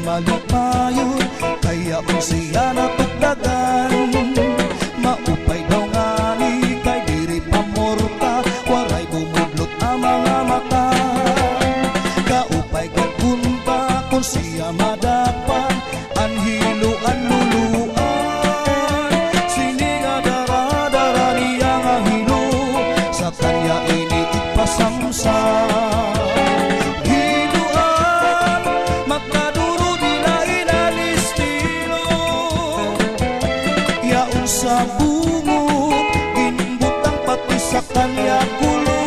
malipayon, kaya kung siya napagdagan. Maupay daw nga ni kay diri pamorta, waray bumudlot ang mga mata. Kaupay kagunta kung siya madapan, anhiluan luluan. Sininga dara-dara niya nga hilo, sa kanya ini ipasamsam. Hiluan, makaduro dilain ang estilo, yaon sa bungot, ginbutang pati sa kanya kulo.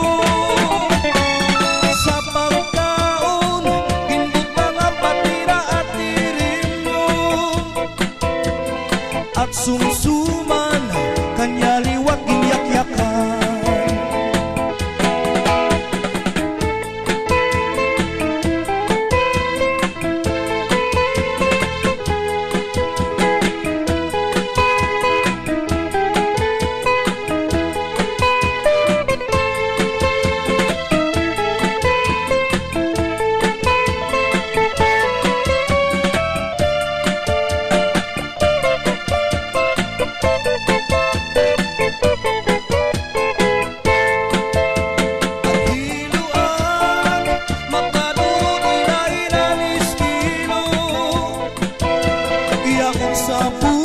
Sa pagkaon, ginbutang ang patira at irimnon, at sumsuman, kanya liwat ginyak-yakan. Sa